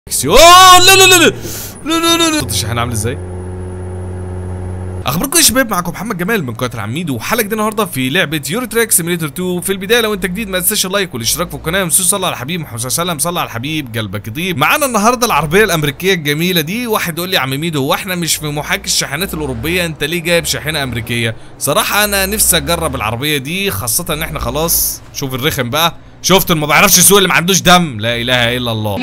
لا لا لا لا لا لا لا صوت الشحن عامل ازاي؟ اخباركم يا شباب، معاكم محمد جمال من قناه العميد، وحلقه جديده النهارده في لعبه يورو تراك سيميليتر 2. في البدايه لو انت جديد ما تنساش اللايك والاشتراك في القناه، ومش صلى على الحبيب محمد صلى الله عليه وسلم، صلى على الحبيب قلبك يطيب. معانا النهارده العربيه الامريكيه الجميله دي. واحد يقول لي يا عم ميدو، هو احنا مش في محاكي الشاحنات الاوروبيه؟ انت ليه جايب شاحنه امريكيه؟ صراحه انا نفسي اجرب العربيه دي، خاصه ان احنا خلاص شوف الرخم بقى، شفت ما بعرفش يسوق اللي ما عندوش دم، لا اله الا الله.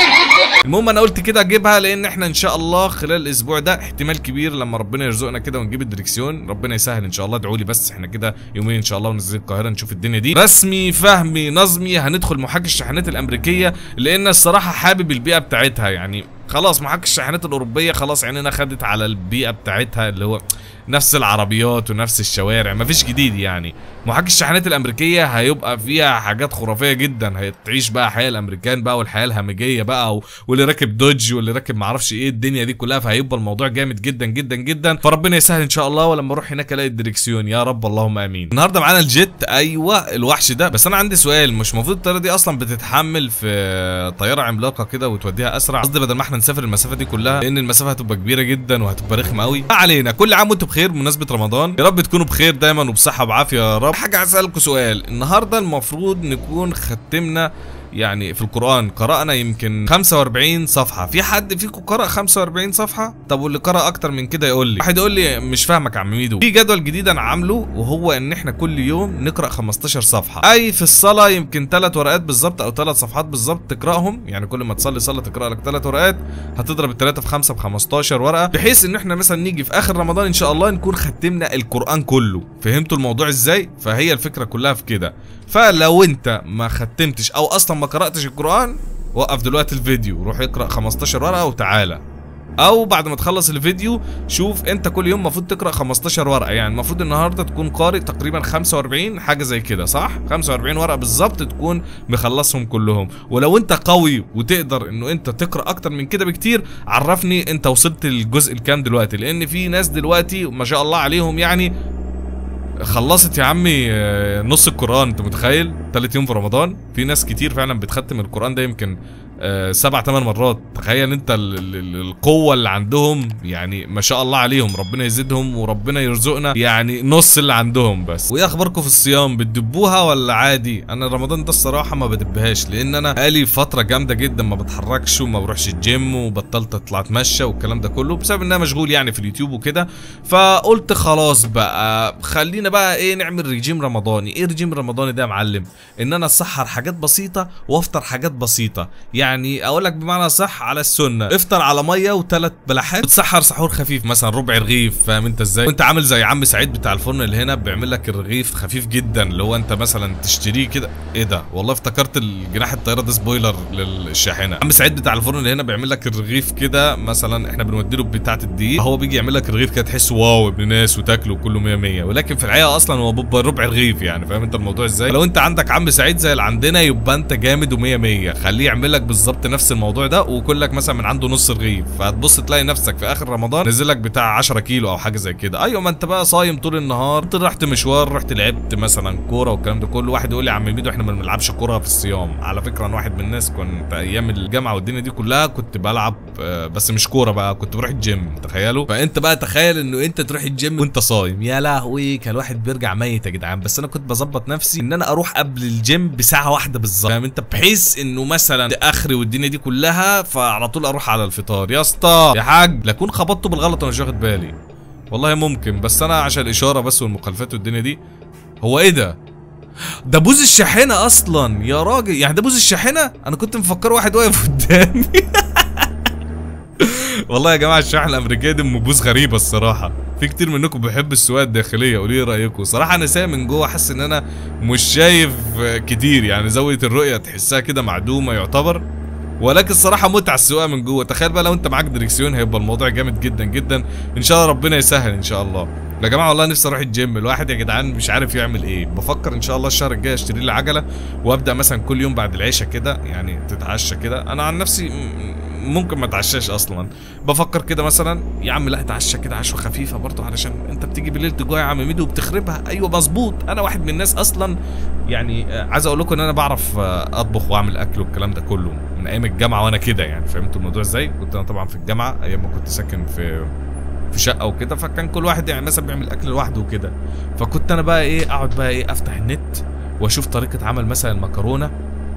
المهم انا قلت كده اجيبها، لان احنا ان شاء الله خلال الاسبوع ده احتمال كبير لما ربنا يرزقنا كده ونجيب الدريكسيون، ربنا يسهل ان شاء الله، ادعوا لي بس. احنا كده يومين ان شاء الله وننزل القاهره نشوف الدنيا دي رسمي فهمي نظمي. هندخل محاكي الشاحنات الامريكيه، لان الصراحه حابب البيئه بتاعتها. يعني خلاص محاكي الشاحنات الاوروبيه خلاص عيننا خدت على البيئه بتاعتها، اللي هو نفس العربيات ونفس الشوارع، مفيش جديد. يعني محاكي الشاحنات الامريكيه هيبقى فيها حاجات خرافيه جدا، هتعيش بقى حياه الامريكان بقى والحياه الهمجيه بقى، واللي راكب دوج واللي راكب معرفش ايه الدنيا دي كلها، فهيبقى الموضوع جامد جدا جدا جدا. فربنا يسهل ان شاء الله، ولما اروح هناك الاقي الدريكسيون يا رب اللهم امين. النهارده معانا الجيت، ايوه الوحش ده. بس انا عندي سؤال، مش المفروض الطياره دي اصلا بتتحمل في طياره عملاقه كده وتوديها اسرع؟ قصدي بدل ما احنا نسافر المسافه دي كلها، لان المسافه هتبقى كبيره جدا وهتبقى رخمه قوي. ما علينا، كل عام وانتم بخير بمناسبه رمضان، يا رب تكونوا بخير دايما وبصحه وبعافيه يا رب. حاجه عايز اسالكم سؤال، النهارده المفروض نكون ختمنا يعني في القرآن، قرأنا يمكن 45 صفحة. في حد فيكم قرأ 45 صفحة؟ طب واللي قرأ أكتر من كده يقول لي. واحد يقول لي مش فاهمك يا عم ميدو. في جدول جديد أنا عامله، وهو إن إحنا كل يوم نقرأ 15 صفحة. أي في الصلاة يمكن 3 ورقات بالظبط أو 3 صفحات بالظبط تقرأهم. يعني كل ما تصلي صلاة تقرأ لك 3 ورقات، هتضرب ال3 في 5 ب 15 ورقة، بحيث إن إحنا مثلا نيجي في آخر رمضان إن شاء الله نكون ختمنا القرآن كله. فهمتوا الموضوع إزاي؟ فهي الفكرة كلها في كده. فلو أنت ما ختمتش أو أصلا ما قرأتش القرآن، وقف دلوقتي الفيديو، روح اقرأ 15 ورقة وتعالى. او بعد ما تخلص الفيديو شوف انت كل يوم المفروض تقرأ 15 ورقة. يعني المفروض النهاردة تكون قارئ تقريبا 45 حاجة زي كده، صح؟ 45 ورقة بالظبط تكون مخلصهم كلهم. ولو انت قوي وتقدر انه انت تقرأ اكتر من كده بكتير، عرفني انت وصلت للجزء الكام دلوقتي، لان في ناس دلوقتي ما شاء الله عليهم يعني خلصت يا عمي نص القرآن. انت متخيل؟ 3 يوم في رمضان. في ناس كتير فعلا بتختم القرآن ده يمكن 7-8 مرات. تخيل انت القوة اللي عندهم، يعني ما شاء الله عليهم، ربنا يزيدهم وربنا يرزقنا يعني نص اللي عندهم بس. وايه اخباركم في الصيام؟ بتدبوها ولا عادي؟ انا رمضان ده الصراحة ما بدبهاش، لان انا بقالي فترة جامدة جدا ما بتحركش وما بروحش الجيم، وبطلت اطلع اتمشى والكلام ده كله بسبب ان انا مشغول يعني في اليوتيوب وكده. فقلت خلاص بقى خلينا بقى ايه نعمل رجيم رمضاني. ايه رجيم رمضاني ده يا معلم؟ ان انا اسحر حاجات بسيطة وافطر حاجات بسيطة. يعني اقول لك بمعنى صح على السنه، افطر على ميه و3 بلحات، وتسحر سحور خفيف مثلا ربع رغيف. فاهم انت ازاي؟ وانت عامل زي عم سعيد بتاع الفرن اللي هنا، بيعمل لك الرغيف خفيف جدا، اللي هو انت مثلا تشتريه كده. ايه ده؟ والله افتكرت الجناح الطياره ده سبويلر للشاحنه. عم سعيد بتاع الفرن اللي هنا بيعمل لك الرغيف كده، مثلا احنا بنودي له بتاعه الدقيق، هو بيجي يعمل لك الرغيف كده تحسه واو ابن ناس وتاكله كله 100 100، ولكن في الحقيقه اصلا هو بيبقى ربع رغيف. يعني فاهم انت الموضوع ازاي؟ لو انت عندك عم سعيد زي اللي عندنا يبقى انت جامد و100 100. خليه يعمل لك بالظبط نفس الموضوع ده، وكلك مثلا من عنده نص رغيف، فهتبص تلاقي نفسك في اخر رمضان نزل لك بتاع 10 كيلو او حاجه زي كده. ايوه ما انت بقى صايم طول النهار، انت رحت مشوار، رحت لعبت مثلا كوره والكلام ده كله. واحد يقول لي يا عم ميدو احنا ما بنلعبش كوره في الصيام. على فكره انا واحد من الناس كنت ايام الجامعه والدنيا دي كلها كنت بلعب بس مش كوره بقى، كنت بروح الجيم. تخيلوا؟ فانت بقى تخيل انه انت تروح الجيم وانت صايم، يا لهوي كان الواحد بيرجع ميت يا جدعان. بس انا كنت بظبط نفسي ان انا اروح قبل الجيم بساعه واحده بالظبط، فاهم انت، بحيث انه مثلا اخري والدنيا دي كلها فعلى طول اروح على الفطار. يا اسطى يا حاج، لاكون خبطته بالغلط وانا مش واخد بالي، والله ممكن، بس انا عشان الاشاره بس والمخالفات والدنيا دي. هو ايه ده؟ ده بوز الشاحنه اصلا يا راجل، يعني ده بوز الشاحنه؟ انا كنت مفكر واحد واقف قدامي. والله يا جماعه الشاحنه الامريكيه دي بوز غريبه الصراحه. في كتير منكم بيحب السواقه الداخليه، قولوا لي رايكم. صراحه انا سايق من جوه حاسس ان انا مش شايف كتير، يعني زاويه الرؤيه تحسها كده معدومه يعتبر، ولكن الصراحه متعه السواقه من جوه. تخيل بقى لو انت معاك دريكسيون هيبقى الموضوع جامد جدا جدا. ان شاء الله ربنا يسهل ان شاء الله. يا جماعه والله نفسي اروح الجيم. الواحد يا جدعان مش عارف يعمل ايه. بفكر ان شاء الله الشهر الجاي اشتري لي عجله، وابدا مثلا كل يوم بعد العشاء كده، يعني تتعشى كده. انا عن نفسي ممكن ما اتعشاش اصلا. بفكر كده مثلا يا عم لا اتعشى كده عشوه خفيفه برضه، علشان انت بتيجي بالليل تجوع يا عم ميدو وبتخربها. ايوه مظبوط، انا واحد من الناس اصلا يعني عايز اقول لكم ان انا بعرف اطبخ واعمل اكل والكلام ده كله من ايام الجامعه وانا كده يعني. فهمتوا الموضوع ازاي؟ كنت انا طبعا في الجامعه ايام ما كنت ساكن في شقه وكده، فكان كل واحد يعني مثلا بيعمل اكل لوحده وكده. فكنت انا بقى ايه اقعد بقى ايه افتح النت واشوف طريقه عمل مثلا المكرونه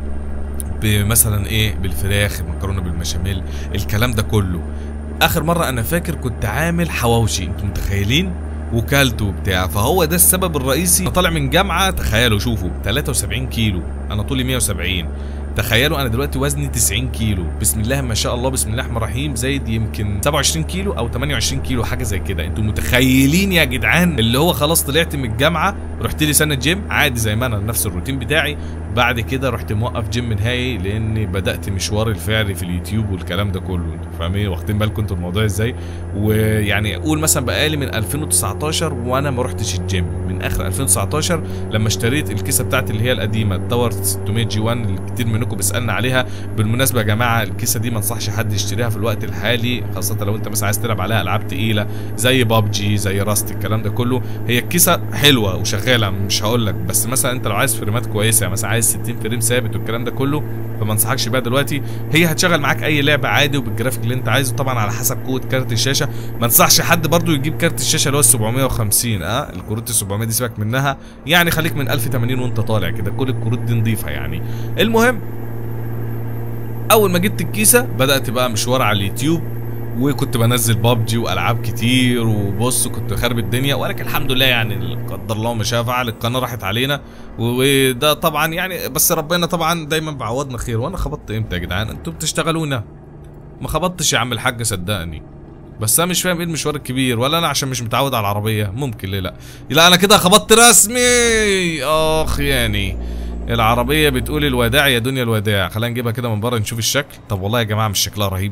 بمثلا ايه بالفراخ، المكرونه بالبشاميل، الكلام ده كله. اخر مره انا فاكر كنت عامل حواوشي، انتوا متخيلين؟ وكلته وبتاع. فهو ده السبب الرئيسي. انا طالع من جامعه، تخيلوا شوفوا 73 كيلو، انا طولي 170. تخيلوا انا دلوقتي وزني 90 كيلو، بسم الله ما شاء الله بسم الله الرحمن الرحيم، زايد يمكن 27 كيلو او 28 كيلو حاجه زي كده. انتوا متخيلين يا جدعان؟ اللي هو خلاص طلعت من الجامعه رحت لي سنه جيم عادي زي ما انا نفس الروتين بتاعي، بعد كده رحت موقف جيم نهائي لاني بدات مشوار الفعلي في اليوتيوب والكلام ده كله. انتوا فاهمين واخدين بالكم انتوا الموضوع ازاي؟ ويعني اقول مثلا بقالي من 2019 وانا ما رحتش الجيم، من اخر 2019 لما اشتريت الكيسه بتاعتي اللي هي القديمه التاور 600 جي 1 اللي كتير منكم بيسالنا عليها. بالمناسبه يا جماعه الكيسه دي ما انصحش حد يشتريها في الوقت الحالي، خاصه لو انت مثلا عايز تلعب عليها العاب تقيله زي بابجي زي راست الكلام ده كله. هي الكيسه حلوه وشغاله مش هقول لك، بس مثلا انت لو عايز فريمات كويسه مثلا عايز 60 فريم ثابت والكلام ده كله فما انصحكش بيها دلوقتي. هي هتشغل معاك اي لعبه عادي وبالجرافيك اللي انت عايزه طبعا على حسب قوه كارت الشاشه. ما انصحش حد برضو يجيب كارت الشاشه اللي هو 750 الكروت ال 700 دي سيبك منها يعني، خليك من 1080 وانت طالع كده، كل الكروت دي نضيفه يعني. المهم اول ما جبت الكيسه بدات بقى مشوار على اليوتيوب، وكنت بنزل بابجي والعاب كتير وبص كنت خارب الدنيا، ولكن الحمد لله يعني قدر الله ما شاء فعل القناه راحت علينا وده طبعا يعني، بس ربنا طبعا دايما بعوضنا خير. وانا خبطت امتى يا جدعان؟ انتوا بتشتغلونا. ما خبطتش يا عم الحاج صدقني، بس انا مش فاهم ايه المشوار الكبير، ولا انا عشان مش متعود على العربيه ممكن. ليه لا انا كده خبطت رسمي. اخ يعني العربيه بتقول الوداع يا دنيا الوداع. خلينا نجيبها كده من بره نشوف الشكل. طب والله يا جماعه مش شكلها رهيب؟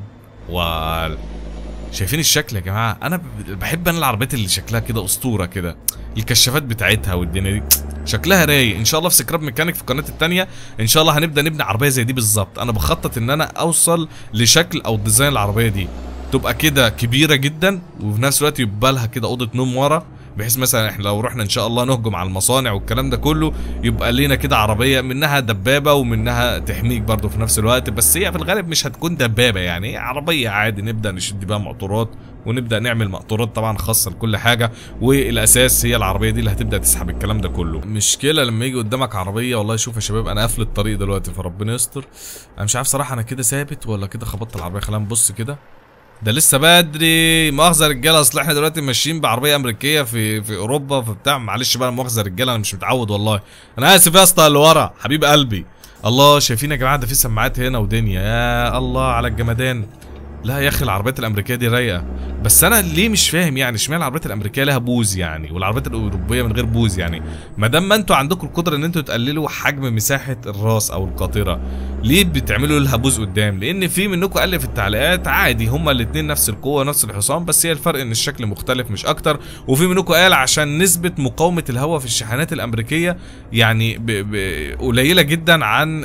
شايفين الشكل يا جماعه؟ انا بحب انا العربيات اللي شكلها كده اسطوره كده، الكشافات بتاعتها والدنيا دي شكلها رايق. ان شاء الله في سكراب ميكانيك في القناه الثانيه ان شاء الله هنبدا نبني عربيه زي دي بالظبط. انا بخطط ان انا اوصل لشكل او ديزاين العربيه دي تبقى كده كبيره جدا، وفي نفس الوقت يبقى لها كده اوضه نوم ورا، بحيث مثلا احنا لو رحنا ان شاء الله نهجم على المصانع والكلام ده كله يبقى لينا كده عربيه منها دبابه ومنها تحميك برضه في نفس الوقت. بس هي في الغالب مش هتكون دبابه يعني، هي عربيه عادي نبدا نشد بيها مقطورات ونبدا نعمل مقطورات طبعا خاصه لكل حاجه، والاساس هي العربيه دي اللي هتبدا تسحب الكلام ده كله. مشكله لما يجي قدامك عربيه والله. شوف يا شباب انا قافل الطريق دلوقتي فربنا يستر. انا مش عارف صراحه انا كده ثابت ولا كده خبطت العربيه. خلينا نبص كده، ده لسه بدري. مؤاخذه يا رجاله اصل احنا دلوقتي ماشيين بعربيه امريكيه في اوروبا فبتاع، معلش بقى مؤاخذه يا رجاله انا مش متعود والله، انا اسف يا اسطى اللي ورا حبيب قلبي. الله شايفين يا جماعه ده في سماعات هنا ودنيا، يا الله على الجمدان. لا يا اخي العربيات الامريكيه دي رايقه، بس انا ليه مش فاهم يعني اشمعنى العربيات الامريكيه لها بوز يعني والعربيات الاوروبيه من غير بوز يعني؟ ما دام ما انتوا عندكم القدره ان انتوا تقللوا حجم مساحه الراس او القاطره، ليه بتعملوا لها بوز قدام؟ لان في منكم قال لي في التعليقات عادي هما الاثنين نفس القوه نفس الحصان، بس هي الفرق ان الشكل مختلف مش اكتر. وفي منكم قال عشان نسبه مقاومه الهواء في الشاحنات الامريكيه يعني قليله جدا عن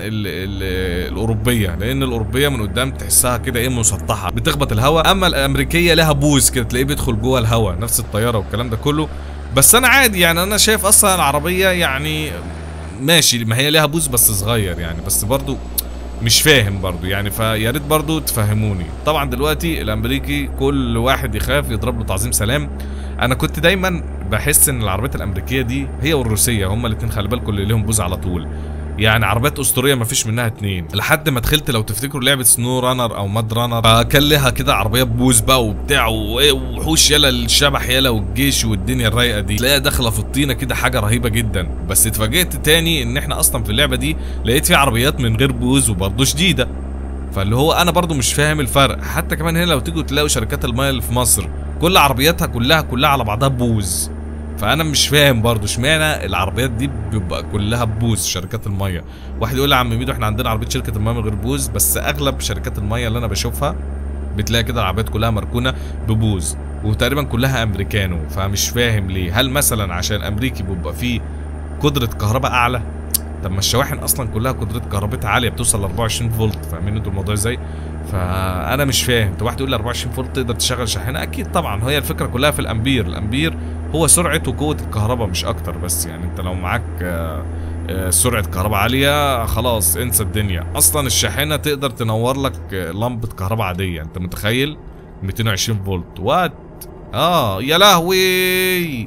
الاوروبيه، لان الاوروبيه من قدام تحسها كده ايه مسطحه بتخبط الهواء، اما الامريكيه لها بوز كده تلاقيه بيدخل جوه الهواء نفس الطياره والكلام ده كله. بس انا عادي يعني انا شايف اصلا العربيه يعني ماشي ما هي لها بوز بس صغير يعني، بس برضو مش فاهم برضو يعني، فيا ريت برضو تفهموني. طبعا دلوقتي الامريكي كل واحد يخاف يضرب له تعظيم سلام. انا كنت دايما بحس ان العربيات الامريكيه دي هي والروسيه هما الاثنين خلي بالكم اللي لهم بوز على طول، يعني عربيات اسطوريه ما فيش منها اتنين، لحد ما دخلت لو تفتكروا لعبه سنو رانر او ماد رانر كان لها كده عربيه بوز بقى وبتاع ووحوش يلا الشبح يلا والجيش والدنيا الرايقه دي، تلاقيها داخله في الطينه كده حاجه رهيبه جدا. بس اتفاجئت تاني ان احنا اصلا في اللعبه دي لقيت في عربيات من غير بوز وبرضه شديده، فاللي هو انا برضه مش فاهم الفرق. حتى كمان هنا لو تيجوا تلاقوا شركات المايه اللي في مصر كل عربياتها كلها على بعضها بوز، فانا مش فاهم برضو اشمعنى العربيات دي بيبقى كلها بوز شركات الميه. واحد يقول لي يا عم ميدو احنا عندنا عربيه شركه الميه من غير بوز، بس اغلب شركات الميه اللي انا بشوفها بتلاقي كده العربيات كلها مركونه ببوز وتقريبا كلها امريكانو، فمش فاهم ليه. هل مثلا عشان الامريكي بيبقى فيه قدره كهرباء اعلى؟ طب ما الشواحن اصلا كلها قدره كهربائها عاليه بتوصل ل 24 فولت، فاهمين انتوا الموضوع ازاي؟ فانا مش فاهم. طب واحد يقول لي 24 فولت تقدر تشغل شاحنه؟ اكيد طبعا، هي الفكره كلها في الامبير. الامبير هو سرعه وقوه الكهرباء مش اكتر. بس يعني انت لو معاك سرعه كهرباء عاليه خلاص انسى الدنيا. اصلا الشاحنه تقدر تنور لك لمبه كهرباء عاديه، انت متخيل؟ 220 فولت وات. يا لهوي.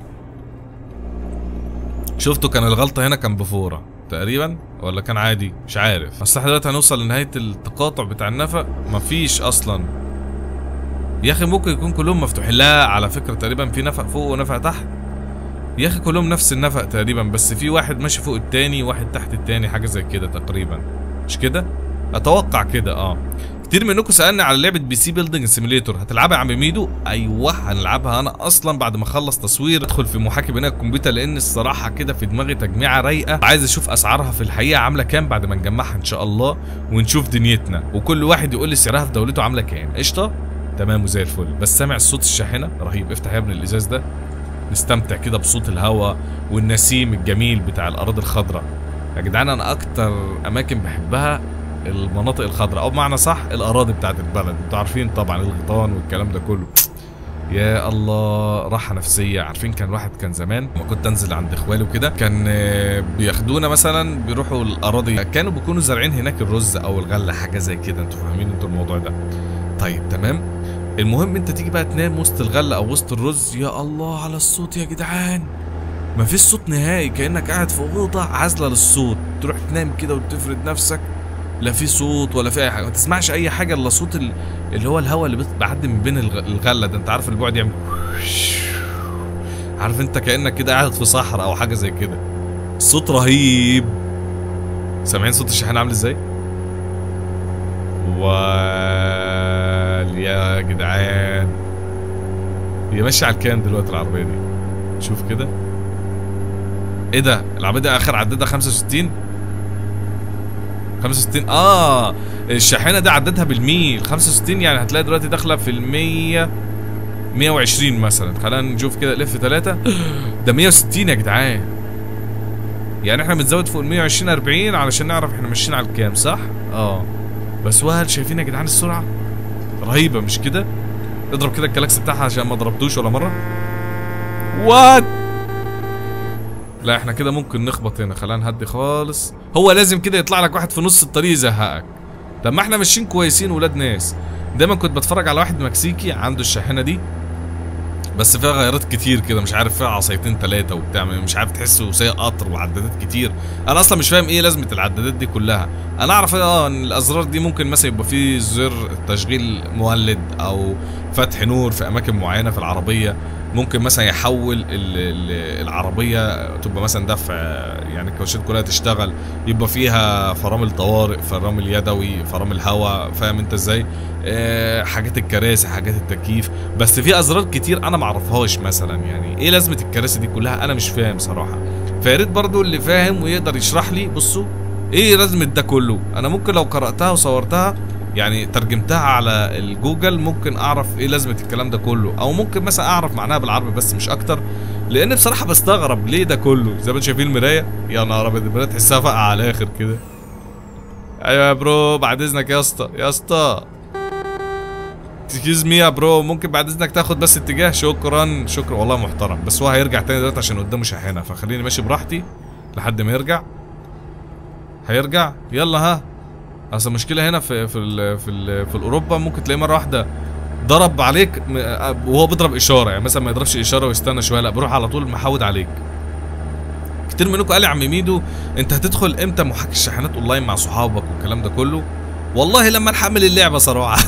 شفتوا كان الغلطه هنا كان بفوره تقريبا ولا كان عادي؟ مش عارف. بس احنا دلوقتي هنوصل لنهايه التقاطع بتاع النفق. مفيش اصلا يا اخي. ممكن يكون كلهم مفتوحين. لا على فكره تقريبا في نفق فوق ونفق تحت يا اخي. كلهم نفس النفق تقريبا، بس في واحد ماشي فوق التاني واحد تحت التاني، حاجه زي كده تقريبا. مش كده؟ اتوقع كده. كتير منكم سالني على لعبه بي سي بيلدينج سيميليتور، هتلعبها يا عم ميدو؟ ايوه هنلعبها. انا اصلا بعد ما اخلص تصوير ادخل في محاكي بناء الكمبيوتر، لان الصراحه كده في دماغي تجميعه رايقه، عايز اشوف اسعارها في الحقيقه عامله كام بعد ما نجمعها ان شاء الله ونشوف دنيتنا، وكل واحد يقول لي سعرها في دولته عامله كام. قشطه تمام وزي الفل. بس سامع صوت الشاحنه رهيب. افتح يا ابني الازاز ده نستمتع كده بصوت الهواء والنسيم الجميل بتاع الاراضي الخضراء. يا جدعان انا اكتر اماكن بحبها المناطق الخضراء، او بمعنى صح الاراضي بتاعت البلد. انتوا عارفين طبعا الغيطان والكلام ده كله. يا الله راحه نفسيه. عارفين كان الواحد كان زمان لما كنت انزل عند اخوالي وكده كان بياخدونا مثلا بيروحوا الاراضي، كانوا بيكونوا زارعين هناك الرز او الغله حاجه زي كده. انتوا فاهمين انتوا الموضوع ده؟ طيب تمام. المهم انت تيجي بقى تنام وسط الغله او وسط الرز. يا الله على الصوت يا جدعان، مفيش صوت نهائي، كانك قاعد في اوضه عازله للصوت. تروح تنام كده وتفرد نفسك، لا في صوت ولا في اي حاجه، ما تسمعش اي حاجه الا صوت اللي هو الهواء اللي بيعدي من بين الغله ده. انت عارف البعد يعمل عارف انت كانك كده قاعد في صحراء او حاجه زي كده. صوت رهيب. سامعين صوت الشاحنه عامل ازاي؟ يا جدعان هي ماشيه على الكام دلوقتي العربيه دي؟ شوف كده. ايه ده؟ العربيه دي اخر عددها 65 65. الشاحنه دي عددها بالميل 65، يعني هتلاقي دلوقتي داخله في ال100 120 مثلا. خلينا نشوف كده لف 3 ده 160 يا جدعان. يعني احنا بنزود فوق ال 120 40 علشان نعرف احنا ماشيين على الكام، صح؟ بس وهل شايفين يا جدعان السرعه رهيبه مش كده؟ اضرب كده الكلاكس بتاعها عشان ما ضربتوش ولا مره. وات. لا احنا كده ممكن نخبط هنا. خلينا نهدي خالص. هو لازم كده يطلع لك واحد في نص الطريق يزهقك. طب ما احنا ماشيين كويسين ولاد ناس. دايما كنت بتفرج على واحد مكسيكي عنده الشاحنه دي بس فيها غيارات كتير كده، مش عارف فيها عصايتين 3 وبتاع، مش عارف تحسه سايق قطر وعدادات كتير. انا اصلا مش فاهم ايه لازمه العدادات دي كلها. انا اعرف ان الازرار دي ممكن مثلا يبقى فيه زر تشغيل مولد او فتح نور في اماكن معينه في العربيه. ممكن مثلا يحول العربيه تبقى مثلا دفع، يعني الكاوتشات كلها تشتغل، يبقى فيها فرامل طوارئ، فرامل يدوي، فرامل هواء. فاهم انت ازاي؟ حاجات الكراسي، حاجات التكييف. بس في ازرار كتير انا معرفهاش. مثلا يعني ايه لازمه الكراسي دي كلها؟ انا مش فاهم صراحه. فياريت برضو اللي فاهم ويقدر يشرح لي. بصوا ايه لازمه ده كله؟ انا ممكن لو قراتها وصورتها يعني ترجمتها على الجوجل ممكن اعرف ايه لازمه الكلام ده كله، او ممكن مثلا اعرف معناها بالعربي بس مش اكتر. لان بصراحه بستغرب ليه ده كله. زي ما انتم شايفين المرايه، يا نهار ابيض، المرايه تحسها فاقعه على الاخر كده. ايوه يا برو بعد اذنك يا اسطى، يا اسطى اكسكيوز مي يا برو، ممكن بعد اذنك تاخد بس اتجاه؟ شكرا شكرا والله محترم. بس هو هيرجع تاني دلوقتي عشان قدامه شاحنه، فخليني ماشي براحتي لحد ما يرجع. هيرجع يلا. ها اصل المشكله هنا في الاوروبا ممكن تلاقيه مره واحده ضرب عليك وهو بيضرب اشاره. يعني مثلا ما يضربش اشاره ويستنى شويه، لا بيروح على طول محود عليك. كتير منكم قال لي يا عم ميدو انت هتدخل امتى محاكي الشاحنات اونلاين مع صحابك والكلام ده كله؟ والله لما نحمل اللعبه صراحه.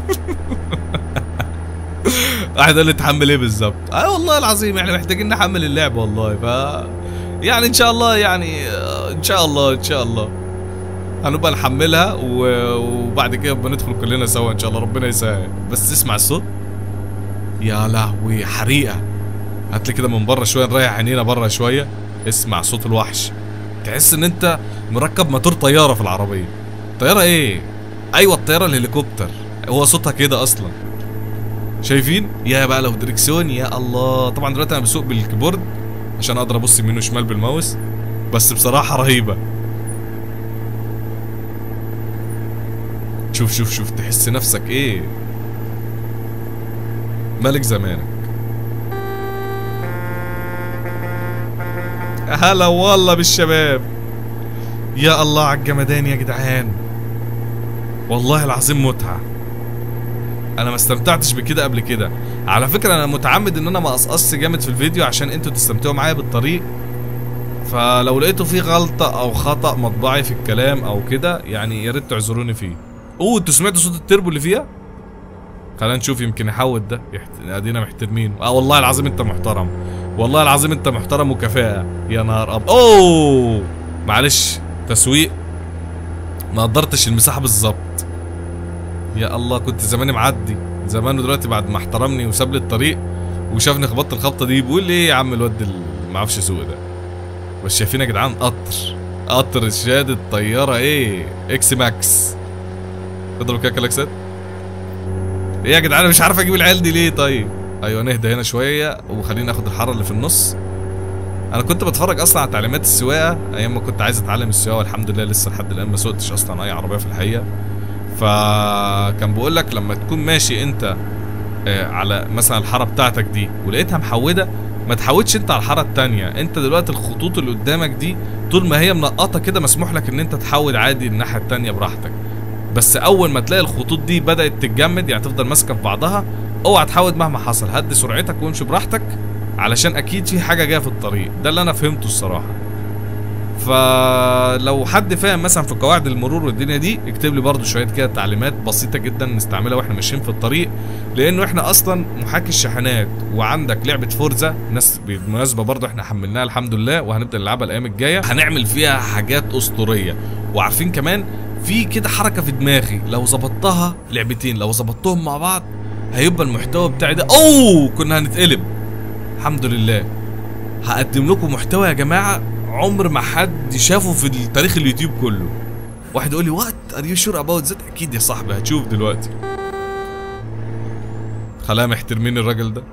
واحد قال لي تحمل ايه بالظبط؟ والله العظيم احنا محتاجين نحمل اللعبه والله. يعني ان شاء الله، يعني ان شاء الله هنبقى نحملها وبعد كده بندخل كلنا سوا ان شاء الله، ربنا يسهل. بس اسمع الصوت يا لهوي، حريقه. هاتلي كده من بره شويه، نريح عينينا بره شويه. اسمع صوت الوحش، تحس ان انت مركب موتور طياره في العربيه. طياره ايه؟ ايوه الطياره الهليكوبتر، هو صوتها كده اصلا. شايفين؟ يا بقى لو دريكسيون، يا الله. طبعا دلوقتي انا بسوق بالكيبورد عشان اقدر ابص يمين وشمال بالماوس، بس بصراحه رهيبه. شوف شوف شوف، تحس نفسك ايه، ملك زمانك. هلا والله بالشباب، يا الله على الجمدان يا جدعان، والله العظيم متعة. انا ما استمتعتش بكده قبل كده. على فكرة انا متعمد ان انا ما اقصقصش جامد في الفيديو عشان انتوا تستمتعوا معايا بالطريق، فلو لقيتوا فيه غلطة او خطأ مطبعي في الكلام او كده يعني يا ريت تعذروني فيه. انتوا سمعتوا صوت التربو اللي فيها؟ خلينا نشوف يمكن يحود ده. ادينا محترمين. والله العظيم انت محترم، والله العظيم انت محترم وكفاءة. يا نهار اوه معلش تسويق، ما قدرتش المساحة بالظبط. يا الله كنت زماني معدي زمانه دلوقتي بعد ما احترمني وساب لي الطريق وشافني خبطت الخبطة دي. بيقول لي ايه يا عم الواد ما اعرفش يسوق ده. بس شايفين يا جدعان قطر شهادة طيارة ايه اكس ماكس. اضرب كده كلاكسات. ايه يا جدعان انا مش عارف اجيب العيال دي ليه. طيب ايوه نهدى هنا شويه وخلينا ناخد الحاره اللي في النص. انا كنت بتفرج اصلا على تعليمات السواقه ايام ما كنت عايز اتعلم السواقه، والحمد لله لسه لحد الان ما سوقتش اصلا اي عربيه في الحقيقه. فكان بيقول لك لما تكون ماشي انت على مثلا الحاره بتاعتك دي ولقيتها محوده، ما تحودش انت على الحاره التانيه. انت دلوقتي الخطوط اللي قدامك دي طول ما هي منقطه كده مسموح لك ان انت تحود عادي الناحيه التانيه براحتك، بس اول ما تلاقي الخطوط دي بدأت تتجمد يعني تفضل ماسكه في بعضها، اوعى تحود مهما حصل، هدي سرعتك وامشي براحتك علشان اكيد في حاجه جايه في الطريق. ده اللي انا فهمته الصراحه. فلو حد فاهم مثلا في قواعد المرور والدنيا دي اكتب لي برضو شويه كده تعليمات بسيطه جدا نستعملها واحنا ماشيين في الطريق، لانه احنا اصلا محاكي الشحنات وعندك لعبه فورزا ناس بالمناسبه برضو احنا حملناها الحمد لله وهنبدا نلعبها الايام الجايه، هنعمل فيها حاجات اسطوريه. وعارفين كمان في كده حركه في دماغي لو ظبطتها لعبتين لو ظبطتهم مع بعض هيبقى المحتوى بتاعي ده كنا هنتقلب. الحمد لله هقدم لكم محتوى يا جماعه عمر ما حد شافه في تاريخ اليوتيوب كله. واحد يقول لي وات ار يو شور اباوت ذات؟ اكيد يا صاحبي هتشوف دلوقتي. خلينا محترمين الراجل ده.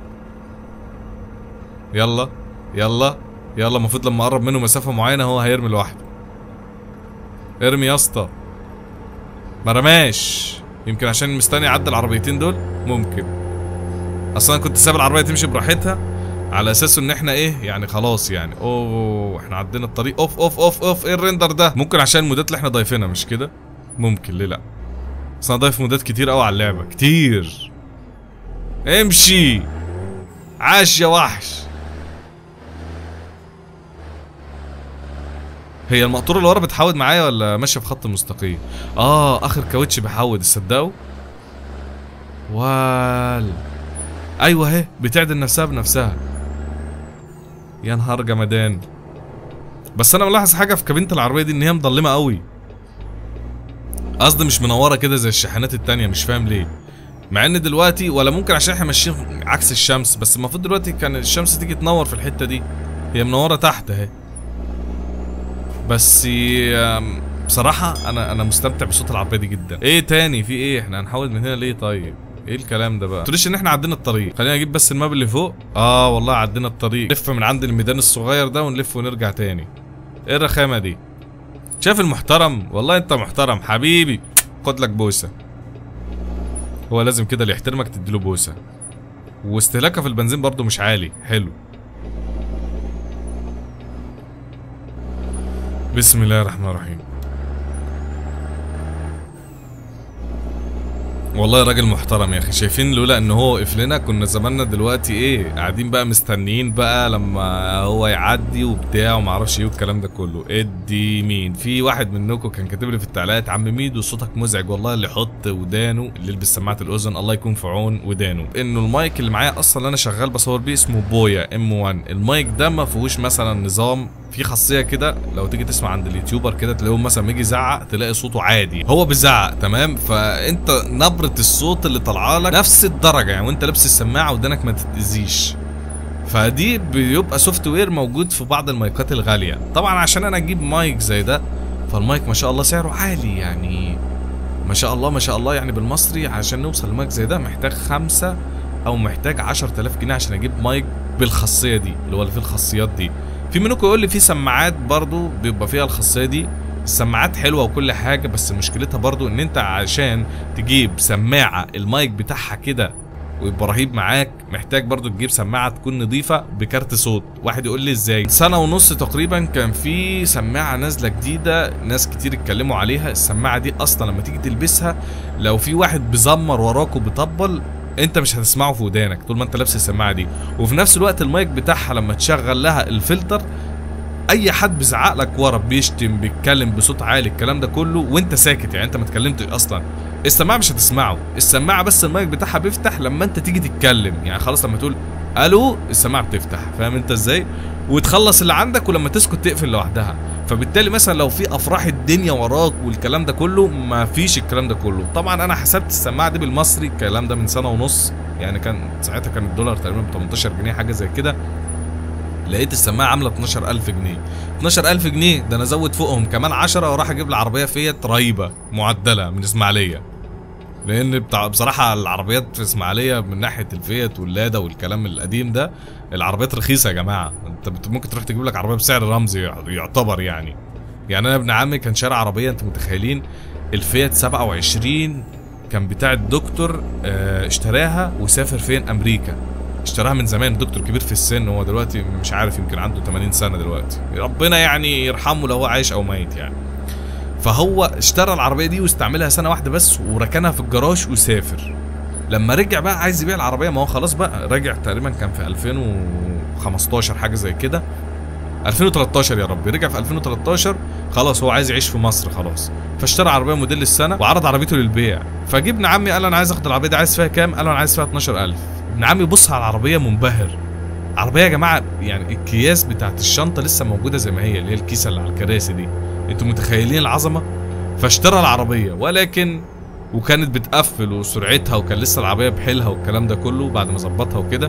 يلا يلا يلا، المفروض لما اقرب منه مسافه معينه هو هيرمي لوحده. ارمي يا اسطى. ما رماش، يمكن عشان مستني يعدي العربيتين دول، ممكن. اصلا كنت سايب العربيه تمشي براحتها على اساس ان احنا ايه يعني خلاص يعني احنا عدينا الطريق. اوف ايه الريندر ده؟ ممكن عشان المودات اللي احنا ضايفينها مش كده؟ ممكن ليه لا؟ بس انا ضايف مودات كتير قوي على اللعبه كتير. امشي عاش يا وحش. هي المقطوره اللي ورا بتحود معايا ولا ماشيه في خط مستقيم؟ اخر كاوتش بيحود تصدقوا؟ ايوه اهي بتعدل نفسها بنفسها. يا نهار جمدان. بس انا ملاحظ حاجه في كابينه العربيه دي ان هي مظلمه قوي، قصدي مش منوره كده زي الشاحنات التانيه، مش فاهم ليه. مع ان دلوقتي ولا ممكن عشان احنا ماشيين عكس الشمس، بس المفروض دلوقتي كان الشمس تيجي تنور في الحته دي، هي منوره تحت اهي. بس بصراحه انا مستمتع بصوت العربيه دي جدا. ايه تاني في ايه؟ احنا هنحاول من هنا ليه طيب؟ ايه الكلام ده بقى؟ ما تقوليش ان احنا عدينا الطريق. خلينا اجيب بس الماب اللي فوق. والله عدينا الطريق. نلف من عند الميدان الصغير ده ونلف ونرجع تاني. ايه الرخامه دي؟ شايف المحترم؟ والله انت محترم حبيبي، خد لك بوسه. هو لازم كده اللي يحترمك تديله بوسه. واستهلاكها في البنزين برضو مش عالي، حلو. بسم الله الرحمن الرحيم. والله راجل محترم يا اخي. شايفين لولا ان هو وقف لنا كنا زماننا دلوقتي ايه قاعدين بقى مستنيين بقى لما هو يعدي وبتاع وما اعرفش ايه والكلام ده كله. ادي مين؟ في واحد منكم كان كاتب لي في التعليقات عم ميدو صوتك مزعج. والله اللي يحط ودانه اللي يلبس سماعه الاذن الله يكون في عون ودانه. انه المايك اللي معايا اصلا انا شغال بصور بيه اسمه بويا M1. المايك ده ما فيهوش مثلا نظام، في خاصيه كده لو تيجي تسمع عند اليوتيوبر كده تلاقيهم مثلا يجي يزعق تلاقي صوته عادي، هو بيزعق تمام، فانت نبره الصوت اللي طالعه لك نفس الدرجه يعني وانت لابس السماعه ودانك ما تتاذيش. فدي بيبقى سوفت وير موجود في بعض المايكات الغاليه. طبعا عشان انا اجيب مايك زي ده فالمايك ما شاء الله سعره عالي يعني ما شاء الله ما شاء الله يعني بالمصري عشان نوصل لمايك زي ده محتاج 5 او محتاج 10,000 جنيه عشان اجيب مايك بالخاصيه دي اللي هو اللي فيه الخاصيات دي. في منكم يقول لي في سماعات برضو بيبقى فيها الخاصيه دي السماعات حلوه وكل حاجه، بس مشكلتها برضو ان انت عشان تجيب سماعه المايك بتاعها كده ويبقى رهيب معاك، محتاج برضو تجيب سماعه تكون نظيفه بكارت صوت. واحد يقول لي ازاي؟ سنه ونص تقريبا كان في سماعه نازله جديده، ناس كتير اتكلموا عليها. السماعه دي اصلا لما تيجي تلبسها، لو في واحد بيزمر وراك وبيطبل، انت مش هتسمعه في ودانك طول ما انت لابس السماعه دي. وفي نفس الوقت المايك بتاعها لما تشغل لها الفلتر، اي حد بيزعق لك ورا، بيشتم، بيتكلم بصوت عالي، الكلام ده كله وانت ساكت، يعني انت ما اتكلمتش اصلا، السماعه مش هتسمعه. السماعه بس المايك بتاعها بيفتح لما انت تيجي تتكلم، يعني خلاص لما تقول الو السماعه بتفتح، فاهم انت ازاي؟ وتخلص اللي عندك، ولما تسكت تقفل لوحدها. فبالتالي مثلا لو في افراح الدنيا وراك والكلام ده كله، ما فيش الكلام ده كله. طبعا انا حسبت السماعه دي بالمصري، الكلام ده من سنه ونص، يعني كان ساعتها كان الدولار تقريبا ب 18 جنيه حاجه زي كده. لقيت السماعه عامله 12000 جنيه. 12000 جنيه ده انا ازود فوقهم كمان 10 وراح اجيب لي عربيه فيات رهيبه معدله من اسماعيليه، لان بصراحه العربيات في اسماعيليه من ناحيه الفيات واللادا والكلام القديم ده، العربيات رخيصه يا جماعه. انت ممكن تروح تجيب لك عربيه بسعر رمزي يعتبر يعني انا ابن عمي كان شاري عربيه، انتوا متخيلين؟ الفيات 27 كان بتاع الدكتور، اشتراها وسافر فين؟ امريكا. اشتراها من زمان، دكتور كبير في السن، هو دلوقتي مش عارف يمكن عنده 80 سنه دلوقتي، ربنا يعني يرحمه لو هو عايش او ميت يعني. فهو اشترى العربيه دي واستعملها سنه واحده بس، وركنها في الجراج وسافر. لما رجع بقى عايز يبيع العربيه، ما هو خلاص بقى رجع تقريبا كان في 2015 حاجه زي كده، 2013 يا ربي، رجع في 2013 خلاص هو عايز يعيش في مصر خلاص. فاشترى عربيه موديل السنه وعرض عربيته للبيع. فجبنا عمي قال انا عايز اخد العربيه دي، عايز فيها كام؟ قال انا عايز فيها 12000. ابن عمي بص على العربيه منبهر. عربيه يا جماعه يعني الكياس بتاعت الشنطه لسه موجوده زي ما هي، اللي هي الكيسه اللي على الكراسي دي، انتوا متخيلين العظمه؟ فاشترى العربيه، ولكن وكانت بتقفل وسرعتها، وكان لسه العربيه بحيلها والكلام ده كله بعد ما ظبطها وكده،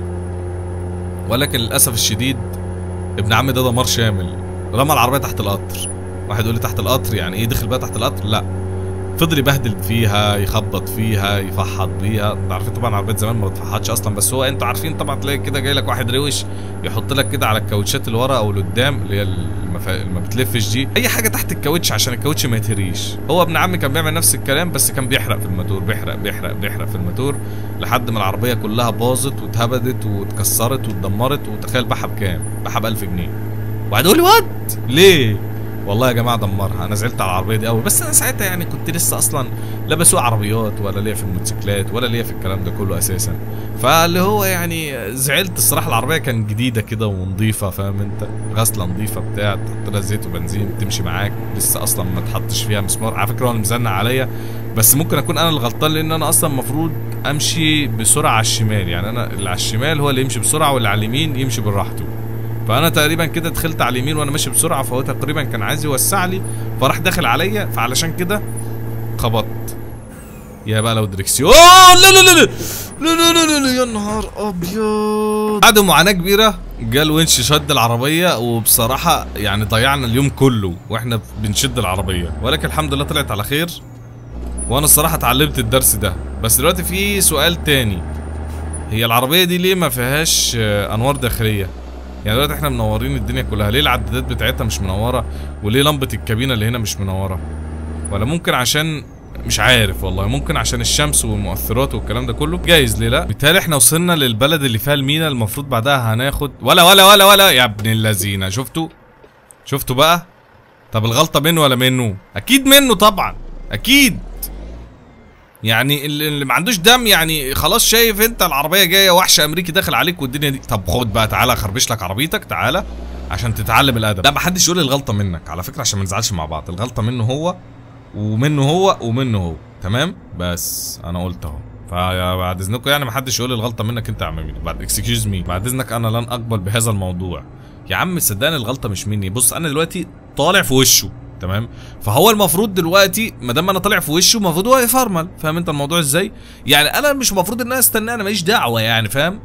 ولكن للاسف الشديد ابن عمي ده دمار شامل. رمى العربيه تحت القطر. واحد يقول لي تحت القطر يعني ايه؟ دخل بقى تحت القطر؟ لا، فضل يبهدل فيها، يخبط فيها، يفحط بيها. انتوا عارفين طبعا عربيات زمان ما بتفحطش اصلا، بس هو انتوا عارفين طبعا تلاقي كده جاي لك واحد روش يحط لك كده على الكاوتشات اللي ورا او اللي قدام، اللي هي ما بتلفش دي، اي حاجه تحت الكاوتش عشان الكاوتش ما يتهريش. هو ابن عمي كان بيعمل نفس الكلام، بس كان بيحرق في الماتور، بيحرق في الماتور لحد ما العربيه كلها باظت واتهبدت واتكسرت واتدمرت. وتخيل باعها بكام؟ باعها ب 1000 جنيه. وقعد يقول لي وات ليه؟ والله يا جماعه دمرها. انا زعلت على العربيه دي قوي، بس انا ساعتها يعني كنت لسه اصلا لا بسوق عربيات ولا ليا في الموتوسيكلات ولا ليا في الكلام ده كله اساسا. فاللي هو يعني زعلت الصراحه. العربيه كانت جديده كده ونظيفه، فاهم انت؟ غسله نظيفه بتاع، تحط لها زيت وبنزين تمشي معاك، لسه اصلا ما تحطش فيها مسمار. على فكره هو اللي مزنق عليا، بس ممكن اكون انا الغلطان، لان انا اصلا المفروض امشي بسرعه على الشمال، يعني انا اللي على الشمال هو اللي يمشي بسرعه واللي على اليمين يمشي براحته. فانا تقريبا كده دخلت على اليمين وانا ماشي بسرعه، فهو تقريبا كان عايز يوسع لي، فراح داخل عليا، فعلشان كده خبطت. يا بقى لو دريكسيون، لا لا لا لا لا لا لا لا يا نهار ابيض. بعد معاناه كبيره جه الونش شد العربيه، وبصراحه يعني ضيعنا اليوم كله واحنا بنشد العربيه، ولكن الحمد لله طلعت على خير. وانا الصراحه اتعلمت الدرس ده. بس دلوقتي في سؤال تاني، هي العربيه دي ليه ما فيهاش انوار داخليه؟ يعني دلوقتي احنا منورين الدنيا كلها، ليه العدادات بتاعتها مش منوره؟ وليه لمبه الكابينه اللي هنا مش منوره؟ ولا ممكن عشان مش عارف والله، ممكن عشان الشمس والمؤثرات والكلام ده كله، جايز ليه لا. بالتالي احنا وصلنا للبلد اللي فيها المينا، المفروض بعدها هناخد ولا يا ابن اللذينه. شفتوا بقى؟ طب الغلطه منه ولا منه؟ اكيد منه طبعا، اكيد. يعني اللي ما عندوش دم يعني خلاص، شايف انت العربيه جايه وحش امريكي داخل عليك والدنيا دي، طب خد بقى تعالى اخربش لك عربيتك، تعالى عشان تتعلم الادب. لا ما حدش يقول الغلطه منك على فكره، عشان ما نزعلش مع بعض. الغلطه منه هو ومنه هو تمام. بس انا قلت اهو، فبعد اذنكم يعني ما حدش يقول الغلطه منك انت يا عم مين. بعد اكسكيوز مي، بعد اذنك انا لن اقبل بهذا الموضوع يا عم. صدقني الغلطه مش مني. بص انا دلوقتي طالع في وشه تمام، فهو المفروض دلوقتي ما دام انا طالع في وشه المفروض هو يفرمل، فاهم انت الموضوع ازاي؟ يعني انا مش المفروض ان انا استنى، انا ماليش دعوه يعني، فاهم؟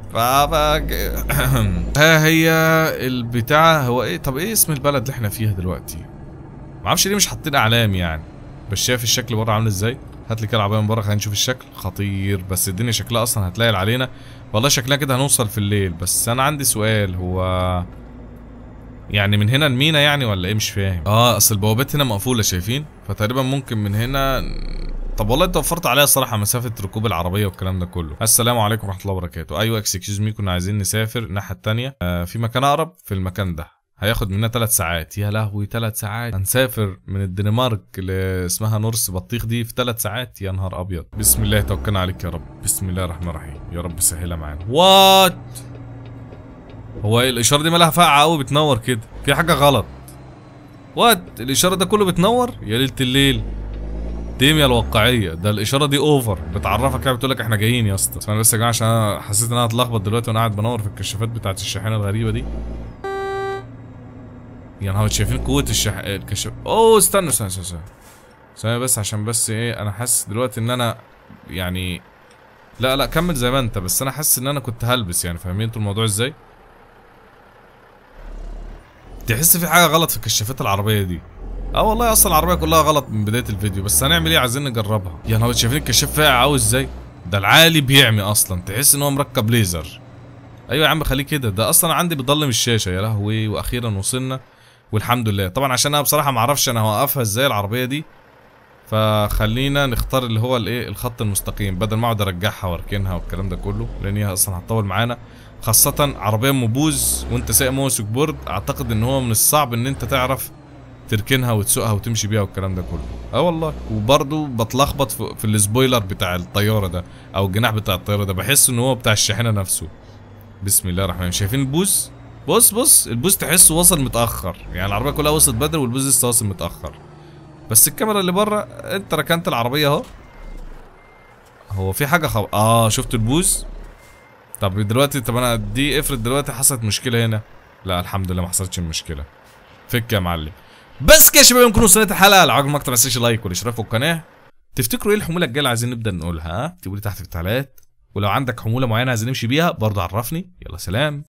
ها هي البتاع هو ايه؟ طب ايه اسم البلد اللي احنا فيها دلوقتي؟ ما اعرفش ليه مش حاطين اعلام يعني، بس شايف الشكل بره عامل ازاي؟ هات لي كده العربيه من بره خلينا نشوف الشكل. خطير، بس الدنيا شكلها اصلا هتلاقي علينا والله، شكلها كده هنوصل في الليل. بس انا عندي سؤال، هو يعني من هنا المينا يعني ولا ايه؟ مش فاهم. اصل البوابات هنا مقفوله شايفين، فتقريبا ممكن من هنا. طب والله انت وفرت عليا الصراحه مسافه ركوب العربيه والكلام ده كله. السلام عليكم ورحمه الله وبركاته. ايوه اكسكيوز مي، كنا عايزين نسافر الناحيه الثانيه. في مكان اقرب في المكان ده، هياخد مننا 3 ساعات. يا لهوي 3 ساعات! هنسافر من الدنمارك اللي اسمها نورس بطيخ دي في 3 ساعات؟ يا نهار ابيض. بسم الله توكلنا عليك يا رب. بسم الله الرحمن الرحيم. يا رب سهلها معانا. وات؟ هو الاشاره دي مالها فاقعه قوي بتنور كده؟ في حاجه غلط. وات؟ الاشاره ده كله بتنور يا ليله الليل. ديميا الواقعيه ده الاشاره دي اوفر، بتعرفك كده بتقول لك احنا جايين يا اسطى. اسمعني بس يا جماعه عشان انا حسيت ان انا هتلخبط دلوقتي وانا قاعد بنور في الكشافات بتاعت الشاحنه الغريبه دي. يا نهار، شايفين قوه الكشاف؟ اوه استنى ثانيه بس، عشان بس ايه، انا حاسس دلوقتي ان انا يعني لا كمل زي ما انت، بس انا حاسس ان انا كنت هلبس يعني. فاهمين انتوا الموضوع ازاي؟ تحس في حاجه غلط في كشافات العربيه دي. والله اصلا العربيه كلها غلط من بدايه الفيديو، بس هنعمل ايه؟ عايزين نجربها. يا نهار، شايفين الكشاف فاقع قوي ازاي؟ ده العالي بيعمي اصلا، تحس ان هو مركب ليزر. ايوه يا عم خليه كده، ده اصلا عندي بيضلم الشاشه. يا لهوي، واخيرا وصلنا والحمد لله. طبعا عشان انا بصراحه ما اعرفش انا هوقفها ازاي العربيه دي، فخلينا نختار اللي هو الايه، الخط المستقيم، بدل ما اقعد ارجعها واركنها والكلام ده كله، لان هي اصلا هتطول معانا، خاصه عربيه موبوز وانت سايق موس وكبورد. اعتقد ان هو من الصعب ان انت تعرف تركنها وتسوقها وتمشي بيها والكلام ده كله. والله. وبرضه بتلخبط في السبويلر بتاع الطياره ده، او الجناح بتاع الطياره ده، بحس ان هو بتاع الشاحنه نفسه. بسم الله الرحمن الرحيم. شايفين البوز؟ بص البوز تحسه وصل متاخر، يعني العربيه كلها وصلت بدري والبوز لسه واصل متاخر. بس الكاميرا اللي بره، انت ركنت العربيه اهو. هو في حاجه شفت البوز؟ طب دلوقتي، انا دي افرض دلوقتي حصلت مشكله هنا. لا الحمد لله ما حصلتش المشكله. فك يا معلم. بس كده يا شباب نكون وصلنا الحلقه. لو عجبكم المقطع ما تنساش لايك والاشتراك في القناه. تفتكروا ايه الحموله الجايه اللي عايزين نبدا نقولها؟ تقولوا لي تحت في التعليقات. ولو عندك حموله معينه عايزين نمشي بيها برضه عرفني. يلا سلام.